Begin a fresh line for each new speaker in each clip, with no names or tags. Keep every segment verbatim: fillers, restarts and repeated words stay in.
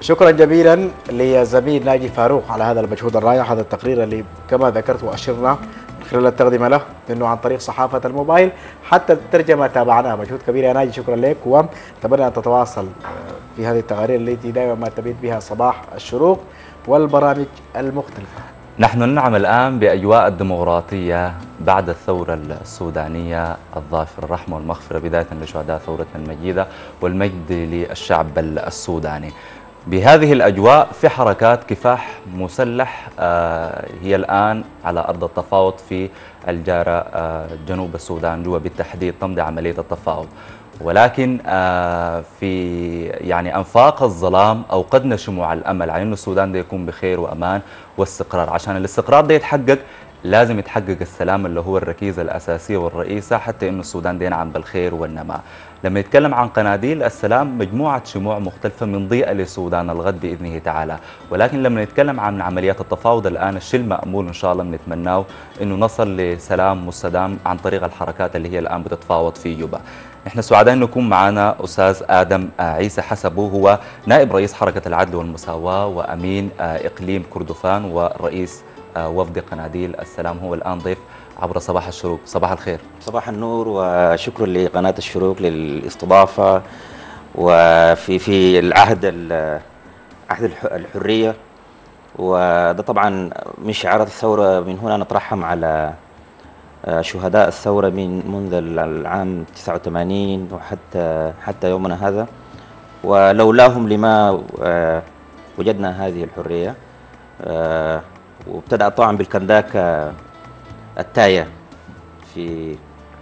شكرا جزيلا لزميل ناجي فاروق على هذا المجهود الرائع، هذا التقرير اللي كما ذكرت واشرنا من خلال التقدمه له انه عن طريق صحافه الموبايل حتى الترجمه تابعناها، مجهود كبير يا ناجي، شكرا لك، ونتمنى ان تتواصل في هذه التقارير التي دائما ما تبيت بها صباح الشروق والبرامج المختلفه.
نحن ننعم الآن بأجواء الديمقراطية بعد الثورة السودانية، الظافر الرحمة والمغفرة بداية لشهداء ثورتنا المجيدة والمجد للشعب السوداني. بهذه الأجواء في حركات كفاح مسلح هي الآن على أرض التفاوض في الجارة جنوب السودان جوا بالتحديد تمضي عملية التفاوض، ولكن في يعني أنفاق الظلام أوقدنا شموع الأمل على أن السودان ده يكون بخير وأمان واستقرار. عشان الاستقرار ده يتحقق لازم يتحقق السلام اللي هو الركيزة الأساسية والرئيسة حتى أن السودان ده ينعم بالخير والنماء. لما يتكلم عن قناديل السلام مجموعة شموع مختلفة من ضيئة للسودان الغد بإذنه تعالى، ولكن لما نتكلم عن عمليات التفاوض الآن الشيء المأمول إن شاء الله بنتمناه أنه نصل لسلام مستدام عن طريق الحركات اللي هي الآن بتتفاوض في جوبا. احنا سعداء أن يكون معنا أستاذ آدم عيسى حسبه، هو نائب رئيس حركة العدل والمساواة وأمين إقليم كردفان ورئيس وفد قناديل السلام، هو الآن ضيف عبر صباح الشروق. صباح الخير.
صباح النور، وشكرا لقناة الشروق للاستضافة وفي في العهد عهد الحرية، وده طبعا من شعارات الثورة. من هنا نترحم على شهداء الثورة من منذ العام تسعة وثمانين وحتى حتى يومنا هذا، ولولاهم لما وجدنا هذه الحرية. وابتدأ طبعا بالكنداك التاية في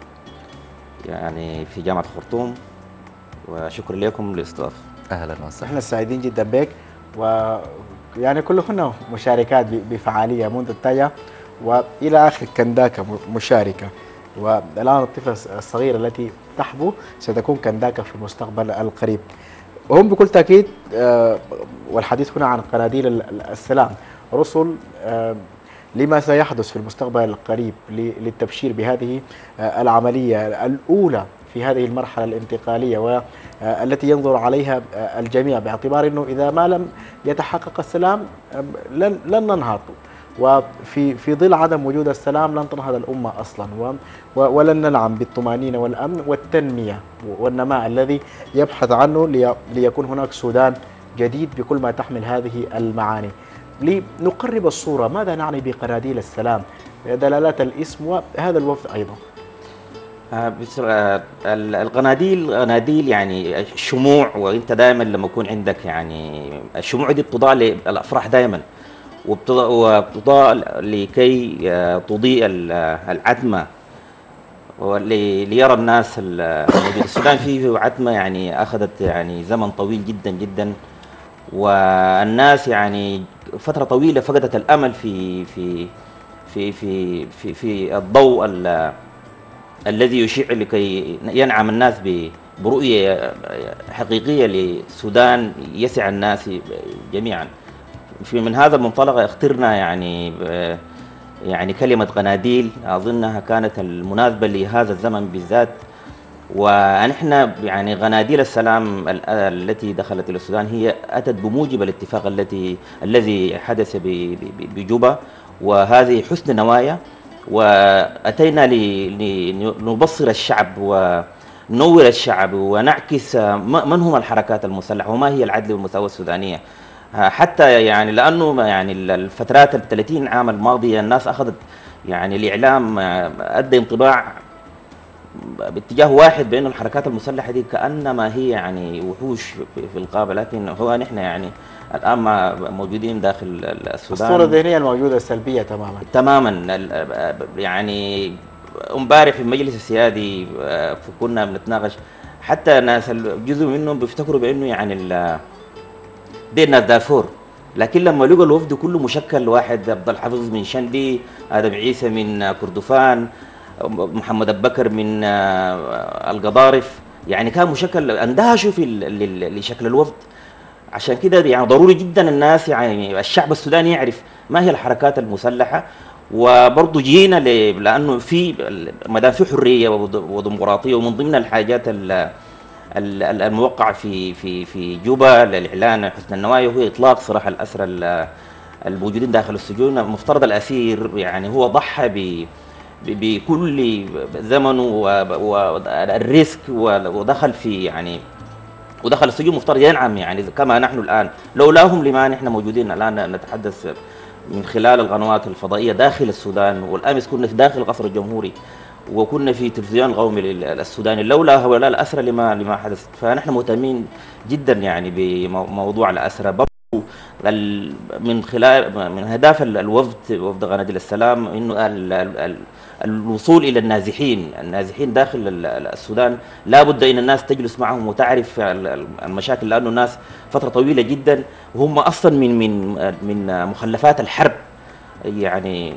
يعني في جامعة الخرطوم، وشكرا لكم للاستضافة.
أهلا وسهلا.
احنا سعيدين جدا بك، ويعني كلهن مشاركات بفعالية منذ التاية وإلى آخر كنداكة مشاركة، والآن الطفلة الصغيرة التي تحبو ستكون كنداكة في المستقبل القريب. وهم بكل تأكيد، والحديث هنا عن قناديل السلام، رسل لما سيحدث في المستقبل القريب للتبشير بهذه العملية الأولى في هذه المرحلة الانتقالية والتي ينظر عليها الجميع، باعتبار أنه إذا ما لم يتحقق السلام لن لن ننهض، وفي في ظل عدم وجود السلام لن تنهض الأمة أصلا، ولن ننعم بالطمأنينة والأمن والتنمية والنماء الذي يبحث عنه ليكون هناك سودان جديد بكل ما تحمل هذه المعاني. لنقرب الصورة، ماذا نعني بقناديل السلام؟ دلالات الاسم وهذا الوفد أيضا.
القناديل قناديل يعني الشموع، وانت دائما لما يكون عندك يعني الشموع دي بتضاء للافراح دائما، وبتضاء لكي تضيء العتمه وليرى الناس الموجودين. السودان فيه عتمه يعني اخذت يعني زمن طويل جدا جدا، والناس يعني فتره طويله فقدت الامل في في في في في, في الضوء الذي يشيع لكي ينعم الناس برؤية حقيقية لسودان يسع الناس جميعا. في من هذا المنطلق اخترنا يعني يعني كلمة قناديل، أظنها كانت المناسبة لهذا الزمن بالذات. ونحن يعني قناديل السلام التي دخلت إلى السودان هي أتت بموجب الاتفاق التي الذي حدث بجوبا، وهذه حسن نوايا، وأتينا لنبصر الشعب وننور الشعب ونعكس من هم الحركات المسلحة وما هي العدل والمساواة السودانية. حتى يعني لأنه يعني الفترات الثلاثين عام الماضية الناس أخذت يعني الإعلام أدى انطباع باتجاه واحد بأن الحركات المسلحة دي كأنما هي يعني وحوش في الغابة، لكن هو نحن يعني الآن موجودين داخل السودان.
الصورة الذهنية الموجودة سلبية تماما
تماما. يعني امبارح في المجلس السيادي كنا بنتناقش، حتى ناس جزء منهم بيفتكروا بأنه يعني دي الناس دارفور، لكن لما لقوا الوفد كله مشكل، واحد عبد الحفيظ من شندي، آدم عيسى من كردفان، محمد أبو بكر من القضارف، يعني كان مشكل، اندهشوا في لشكل الوفد. عشان كده يعني ضروري جدا الناس يعني الشعب السوداني يعرف ما هي الحركات المسلحه، وبرضه جينا لانه في ما دام في حريه وديمقراطيه، ومن ضمن الحاجات ال- ال- الموقع في في في جوبا للاعلان حسن النوايا هو اطلاق سراح الاسرى ال- الموجودين داخل السجون. مفترض الاسير يعني هو ضحى ب ب- بكل زمنه والريسك، ودخل في يعني ودخل السجون مفترض ينعم يعني كما نحن الان، لولاهم لما نحن موجودين الان نتحدث من خلال القنوات الفضائيه داخل السودان. والامس كنا في داخل القصر الجمهوري وكنا في تلفزيون القومي السوداني، لولا هؤلاء الاسرى لما لما حدث. فنحن مهتمين جدا يعني بموضوع الاسرى. برضو ال- من خلال من اهداف ال- الوفد وفد قناديل السلام انه ال- ال- ال- الوصول الى النازحين، النازحين داخل ال- ال- السودان، لا بد ان الناس تجلس معهم وتعرف ال- ال- المشاكل، لانه الناس فتره طويله جدا وهم اصلا من من من مخلفات الحرب يعني.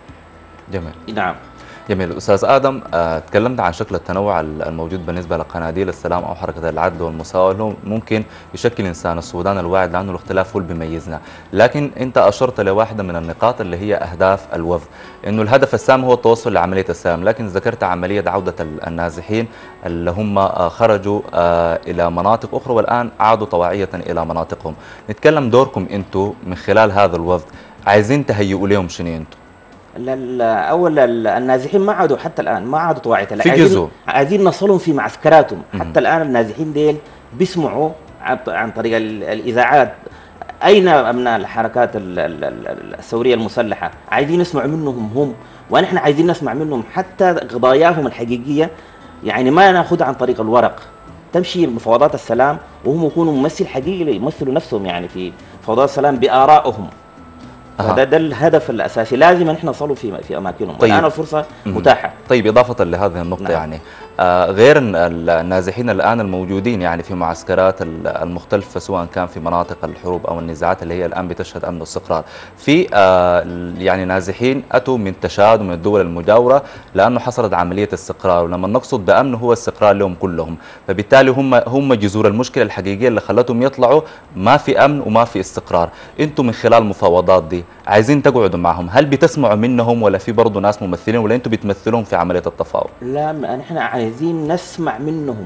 جميل.
نعم.
جميل. أستاذ آدم، آه، تكلمت عن شكل التنوع الموجود بالنسبة لقناديل السلام أو حركة العدل والمساواة، اللي ممكن يشكل إنسان السودان الواعد، لأنه الاختلاف هو اللي بيميزنا. لكن أنت أشرت لواحدة من النقاط اللي هي أهداف الوفد، إنه الهدف السامي هو التوصل لعملية السلام، لكن ذكرت عملية عودة النازحين اللي هم آه، خرجوا آه، إلى مناطق أخرى والآن عادوا طواعية إلى مناطقهم. نتكلم دوركم أنتم من خلال هذا الوفد، عايزين تهيئوا لهم شنو أنتم؟
لا لا اول ال- النازحين ما عادوا حتى الان ما عادوا طواعية،
في
عايزين
جزء.
عايزين نصلهم في معسكراتهم.
مم.
حتى الان النازحين ديل بيسمعوا عن عن طريق ال- الاذاعات اين ابناء الحركات ال- ال- ال- الثوريه المسلحه، عايزين نسمع منهم هم، ونحن عايزين نسمع منهم حتى قضاياهم الحقيقيه، يعني ما ناخذها عن طريق الورق، تمشي مفاوضات السلام وهم يكونوا ممثل حقيقي يمثلوا نفسهم يعني في مفاوضات السلام بآرائهم.
أها.
هذا ده الهدف الاساسي، لازم نحن نصلوا في في اماكنهم.
طيب.
الان الفرصه
مم.
متاحه.
طيب، إضافة لهذه النقطة،
نعم.
يعني آه غير ال- ال- النازحين الآن الموجودين يعني في معسكرات ال- المختلفة، سواء كان في مناطق الحروب أو النزاعات اللي هي الآن بتشهد أمن واستقرار، في آه ال- يعني نازحين أتوا من تشاد ومن الدول المجاورة لأنه حصلت عملية استقرار، ولما نقصد بأمن هو استقرار لهم كلهم، فبالتالي هم هم جذور المشكلة الحقيقية اللي خلتهم يطلعوا ما في أمن وما في استقرار. أنتم من خلال المفاوضات دي عايزين تقعدوا معهم، هل بتسمعوا منهم ولا في برضه ناس ممثلين، ولا أنتم بتمثلون في عملية التفاوض؟
لا نحن عايزين نسمع منهم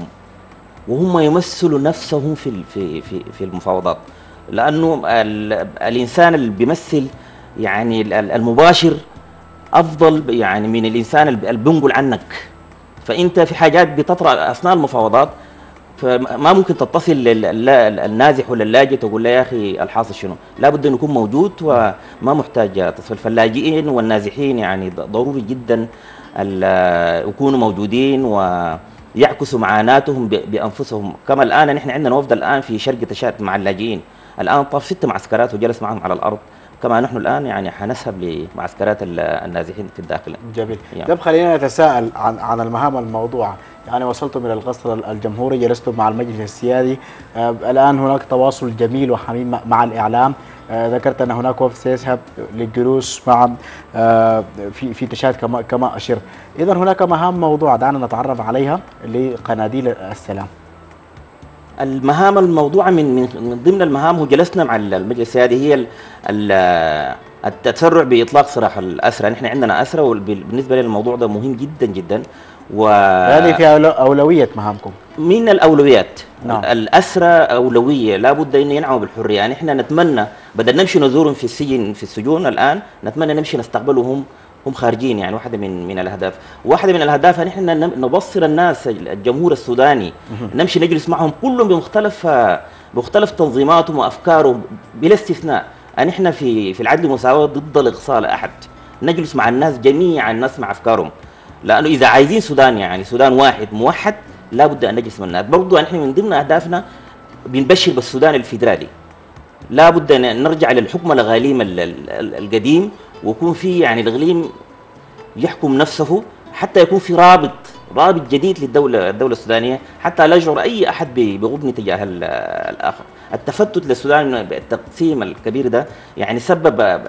وهم يمثلوا نفسهم في ال- في في في المفاوضات، لانه ال- الانسان اللي بيمثل يعني ال- ال- المباشر افضل يعني من الانسان اللي بينقل عنك. فانت في حاجات بتطرأ اثناء المفاوضات، فما ممكن تتصل للنازح ولا اللاجئ تقول له يا اخي الحاصل شنو، لابد انه يكون موجود وما محتاج تصل. فاللاجئين والنازحين يعني ضروري جدا ال- يكونوا موجودين ويعكسوا معاناتهم ب- بانفسهم. كما الان نحن عندنا وفد الان في شرق تشاد مع اللاجئين، الان طاف ست معسكرات وجلس معهم على الارض، كما نحن الان يعني حنذهب لمعسكرات ال- النازحين في الداخل.
جميل.
يعني.
طيب خلينا نتساءل عن عن المهام الموضوعة، يعني وصلتم إلى القصر الجمهوري، جلستم مع المجلس السيادي، آه الآن هناك تواصل جميل وحميم مع- مع الإعلام، آه ذكرت أن هناك وفد سيذهب للجلوس مع آه في في تشاد كما كما أشرت، إذا هناك مهام موضوعة دعنا نتعرف عليها لقناديل السلام.
المهام الموضوعة من من من ضمن المهام وجلسنا مع المجلس السيادي هي ال- ال- التسرع بإطلاق سراح الأسرى. نحن عندنا أسرى، وبالنسبة للموضوع ده مهم جدا جدا، و
هذه في أولو- أولوية مهامكم.
من الأولويات.
نعم.
الأسرى أولوية، لابد أن ينعموا بالحرية. يعني نحن نتمنى بدل نمشي نزورهم في السجن في السجون الآن، نتمنى نمشي نستقبلهم هم خارجين. يعني واحدة من من الأهداف، واحدة من الأهداف نحن نم- نبصر الناس الجمهور السوداني، نمشي نجلس معهم كلهم بمختلف بمختلف تنظيماتهم وأفكارهم بلا استثناء. نحن في في العدل والمساواة ضد الإقصاء لأحد، نجلس مع الناس جميعا نسمع أفكارهم، لأنه إذا عايزين سودان يعني سودان واحد موحد لابد أن نجلس مع الناس. برضو نحن من ضمن أهدافنا بنبشر بالسودان الفيدرالي، لابد أن نرجع للحكم الغاليم ال- ال- ال- القديم، ويكون في يعني الإقليم يحكم نفسه، حتى يكون في رابط رابط جديد للدولة الدولة السودانية، حتى لا يشعر أي أحد ب- بغبن تجاه ال- الآخر. التفتت للسودان بالتقسيم الكبير ده يعني سبب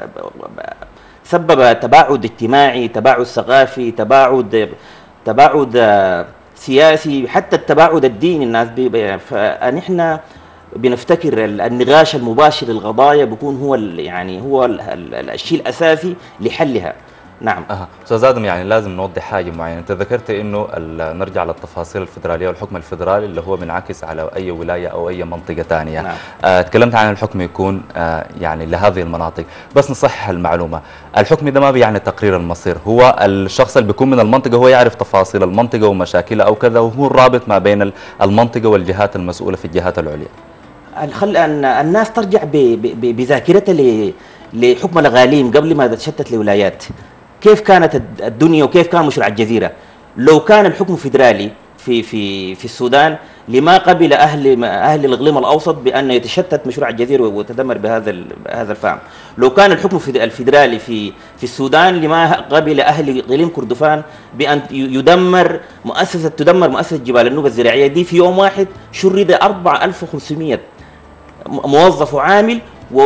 سبب تباعد اجتماعي، تباعد ثقافي، تباعد تباعد سياسي، حتى التباعد الديني. الناس بي فنحن بنفتكر النقاش المباشر للقضايا بيكون هو ال- يعني هو ال- ال- الشيء الاساسي لحلها. نعم.
أه. استاذ ادم، يعني لازم نوضح حاجه معينه. انت ذكرت انه نرجع للتفاصيل الفدراليه والحكم الفدرالي اللي هو بينعكس على اي ولايه او اي منطقه ثانيه.
نعم.
آه تكلمت عن الحكم يكون آه يعني لهذه المناطق، بس نصحح المعلومه، الحكم ده ما بيعني تقرير المصير، هو الشخص اللي بيكون من المنطقه هو يعرف تفاصيل المنطقه ومشاكلها او كذا، وهو الرابط ما بين المنطقه والجهات المسؤوله في الجهات العليا.
خل أن الناس ترجع بذاكرتها لحكم الأقاليم قبل ما تتشتت لولايات. كيف كانت الدنيا وكيف كان مشروع الجزيرة؟ لو كان الحكم فيدرالي في في في السودان، لما قبل اهل اهل الاقليم الاوسط بان يتشتت مشروع الجزيره ويتدمر بهذا هذا الفهم. لو كان الحكم الفيدرالي في في السودان، لما قبل اهل اقليم كردفان بان يدمر مؤسسه تدمر مؤسسه جبال النوبه الزراعيه دي في يوم واحد. شرد أربعة آلاف وخمسمئة موظف وعامل،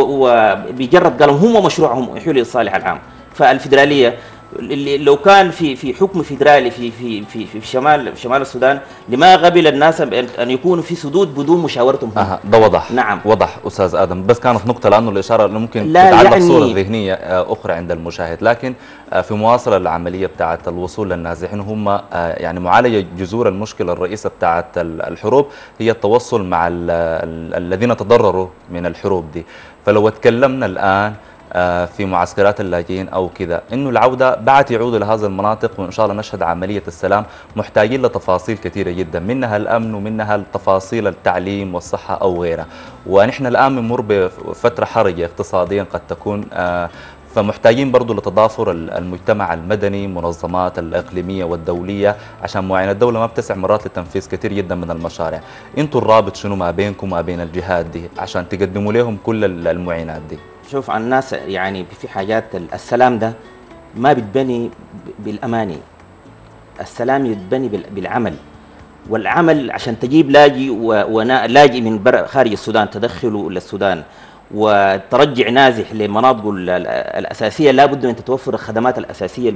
وبجرد قالوا هم مشروعهم يحيوا للصالح العام. فالفيدراليه لو كان في في حكم فيدرالي في في في في شمال في شمال السودان، لما قبل الناس ان يكونوا في سدود بدون مشاورتهم.
اها ده وضح.
نعم
وضح استاذ ادم، بس كانت نقطه لانه الاشاره اللي ممكن
لا
تتعلق
يعني
صوره ذهنيه اخرى عند المشاهد، لكن في مواصله العمليه بتاعه الوصول للنازحين، هم يعني معالجه جذور المشكله الرئيسه بتاعه الحروب هي التوصل مع الذين تضرروا من الحروب دي. فلو تكلمنا الان في معسكرات اللاجئين او كذا، انه العوده بعد يعودوا لهذه المناطق وان شاء الله نشهد عمليه السلام، محتاجين لتفاصيل كثيره جدا، منها الامن ومنها التفاصيل التعليم والصحه او غيرها. ونحن الان بنمر بفتره حرجه اقتصاديا قد تكون، فمحتاجين برضو لتضافر المجتمع المدني، منظمات الإقليمية والدولية، عشان معين الدولة ما بتسع مرات لتنفيذ كثير جدا من المشاريع. انتوا الرابط شنو ما بينكم وما بين الجهات دي عشان تقدموا لهم كل المعينات دي؟
شوف الناس يعني في حاجات، السلام ده ما بتبني بالأماني، السلام يتبني بالعمل. والعمل عشان تجيب لاجئ ولاجئ من خارج السودان تدخله للسودان وترجع نازح لمناطقه الأساسية، لابد من تتوفر الخدمات الأساسية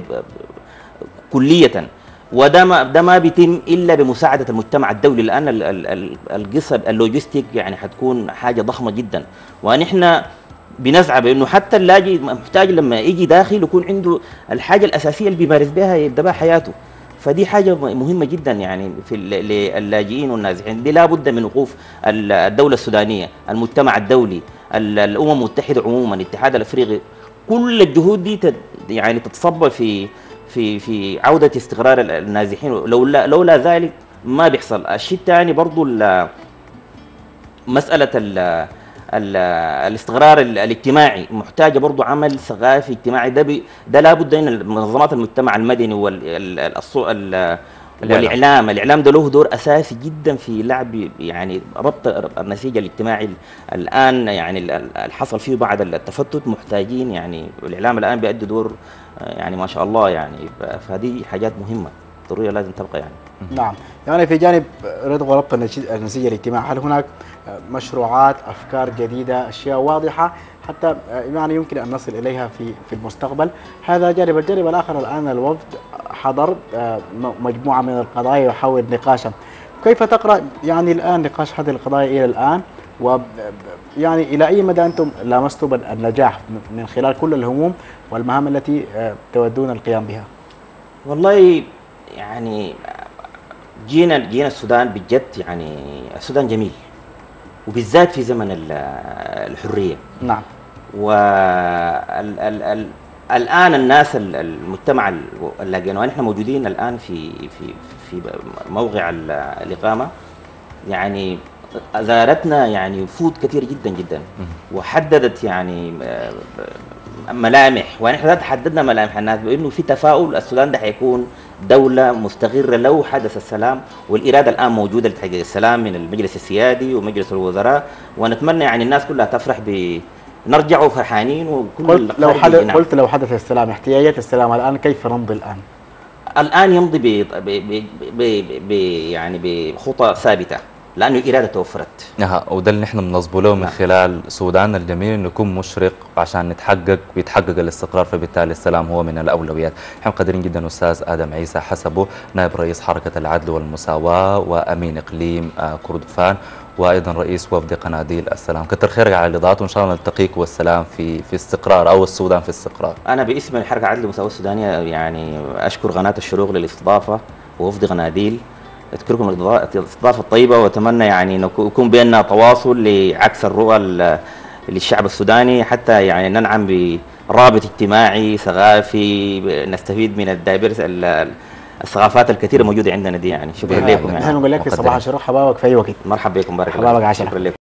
كلية. وده ما ده ما بيتم الا بمساعده المجتمع الدولي، لان القصه اللوجستيك يعني حتكون حاجه ضخمه جدا. ونحن بنسعى بانه حتى اللاجئ محتاج لما يجي داخل يكون عنده الحاجه الاساسيه اللي بيمارس بها يبدا بها حياته. فدي حاجه مهمه جدا يعني في للاجئين والنازحين. دي لابد من وقوف الدوله السودانيه، المجتمع الدولي، الامم المتحده عموما، الاتحاد الافريقي، كل الجهود دي يعني تتصب في في في عوده استقرار النازحين. لولا لولا ذلك ما بيحصل. الشيء الثاني برضه مساله ال ال الاستقرار الاجتماعي محتاجه برضه عمل ثقافي اجتماعي. ده ده لابد ان منظمات المجتمع المدني والاعلام الاعلام ده له دور اساسي جدا في لعب يعني ربط النسيج الاجتماعي. الان يعني اللي حصل فيه بعد التفتت محتاجين يعني الاعلام الان بيؤدي دور يعني ما شاء الله يعني. فهذه حاجات مهمه ضروريه لازم تبقى يعني.
نعم، يعني في جانب ربط وربط النسيج الاجتماعي، هل هناك مشروعات، افكار جديده، اشياء واضحه حتى يعني يمكن ان نصل اليها في في المستقبل؟ هذا جانب. الجانب الاخر، الان الوفد حضر مجموعه من القضايا يحاول نقاشها. كيف تقرا يعني الان نقاش هذه القضايا الى الان، ويعني الى اي مدى انتم لامستم النجاح من خلال كل الهموم والمهام التي تودون القيام بها؟
والله يعني جينا جينا السودان بجد، يعني السودان جميل وبالذات في زمن الحريه.
نعم.
والان الناس المجتمع اللاجئين، ونحن موجودين الان في في في موقع الاقامه، يعني زارتنا يعني وفود كثير جدا جدا، وحددت يعني ملامح، ونحن حددنا ملامح الناس بانه في تفاؤل السودان ده حيكون دولة مستقرة لو حدث السلام. والإرادة الآن موجودة لتحقيق السلام من المجلس السيادي ومجلس الوزراء، ونتمنى يعني الناس كلها تفرح ب نرجعوا فرحانين. وكل
قلت لو حدث نعم. قلت لو حدث السلام، احتياجات السلام الآن كيف نمضي الآن؟
الآن يمضي ب ب ب ب ب يعني بخطى ثابتة. لانه الاراده توفرت.
اها، وده اللي نحن بنصبه له من
نعم.
خلال سوداننا الجميل، انه يكون مشرق عشان نتحقق ويتحقق الاستقرار، فبالتالي السلام هو من الاولويات. نحن قادرين جدا استاذ ادم عيسى حسبه، نائب رئيس حركه العدل والمساواه وامين اقليم آه، كردفان، وايضا رئيس وفد قناديل السلام. كتر خيرك على الاضاءات، وان شاء الله نلتقيك والسلام في في استقرار، او السودان في استقرار.
انا باسم حركه عدل المساواه السودانيه يعني اشكر قناه الشروق للاستضافه ووفد قناديل، اذكركم الاستضافه الطيبه، واتمنى يعني انه يكون بيننا تواصل لعكس الرؤى للشعب السوداني، حتى يعني ننعم برابط اجتماعي ثقافي، نستفيد من الدايبرس الثقافات الكثيره موجوده عندنا دي يعني. شكرا لكم يعني.
نحن نقول لك في صباح الشروق حبابك في اي وقت.
مرحبا بكم، بارك الله.
حبابك عشرة.
شكرا لكم.